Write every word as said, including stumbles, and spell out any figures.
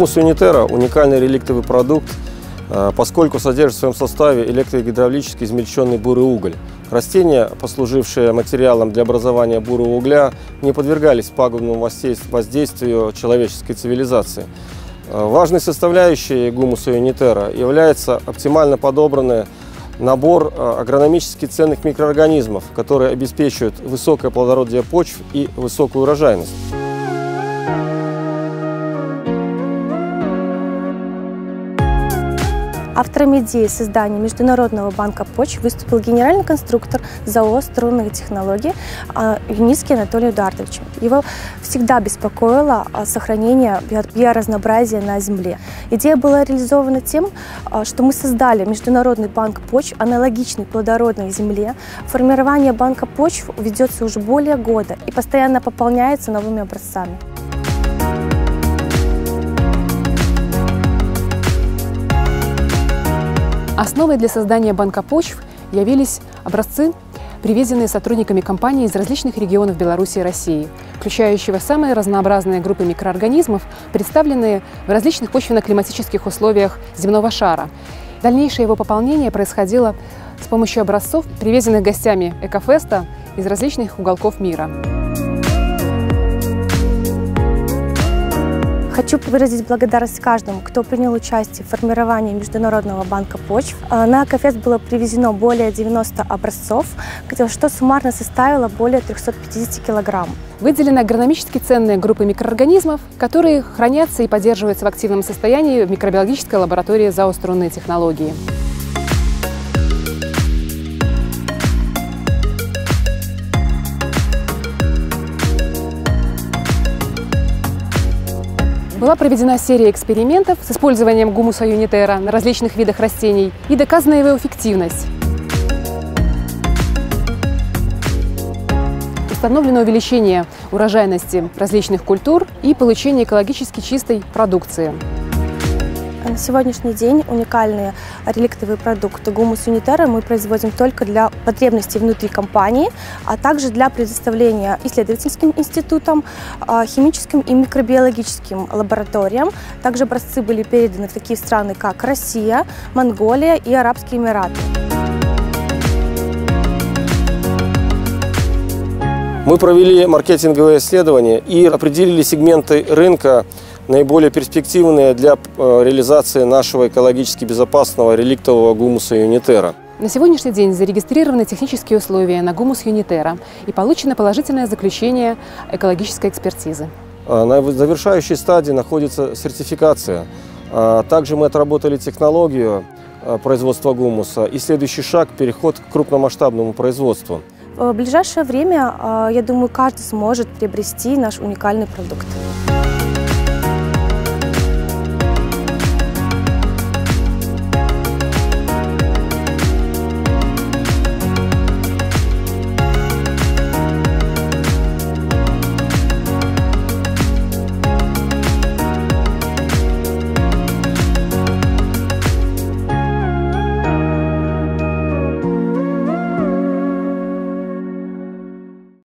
Гумус Юнитера – уникальный реликтовый продукт, поскольку содержит в своем составе электрогидравлически измельченный бурый уголь. Растения, послужившие материалом для образования бурого угля, не подвергались пагубному воздействию человеческой цивилизации. Важной составляющей гумуса Юнитера является оптимально подобранный набор агрономически ценных микроорганизмов, которые обеспечивают высокое плодородие почв и высокую урожайность. Автором идеи создания Международного банка почв выступил генеральный конструктор ЗАО «Струнные технологии» Юницкий Анатолий Эдуардович. Его всегда беспокоило сохранение биоразнообразия на Земле. Идея была реализована тем, что мы создали Международный банк почв, аналогичный плодородной Земле. Формирование банка почв ведется уже более года и постоянно пополняется новыми образцами. Основой для создания банка почв явились образцы, привезенные сотрудниками компании из различных регионов Беларуси и России, включающего самые разнообразные группы микроорганизмов, представленные в различных почвенно-климатических условиях земного шара. Дальнейшее его пополнение происходило с помощью образцов, привезенных гостями Экофеста из различных уголков мира. Хочу выразить благодарность каждому, кто принял участие в формировании Международного банка почв. На Экофест было привезено более девяноста образцов, что суммарно составило более трёхсот пятидесяти килограмм. Выделены агрономически ценные группы микроорганизмов, которые хранятся и поддерживаются в активном состоянии в микробиологической лаборатории ЗАО «Струнные технологии». Была проведена серия экспериментов с использованием гумуса Юнитера на различных видах растений и доказана его эффективность. Установлено увеличение урожайности различных культур и получение экологически чистой продукции. На сегодняшний день уникальные реликтовые продукты гумус Юнитера мы производим только для потребностей внутри компании, а также для предоставления исследовательским институтам, химическим и микробиологическим лабораториям. Также образцы были переданы в такие страны, как Россия, Монголия и Арабские Эмираты. Мы провели маркетинговое исследование и определили сегменты рынка, наиболее перспективные для реализации нашего экологически безопасного реликтового гумуса Юнитера. На сегодняшний день зарегистрированы технические условия на гумус Юнитера и получено положительное заключение экологической экспертизы. На завершающей стадии находится сертификация. Также мы отработали технологию производства гумуса, и следующий шаг – переход к крупномасштабному производству. В ближайшее время, я думаю, каждый сможет приобрести наш уникальный продукт.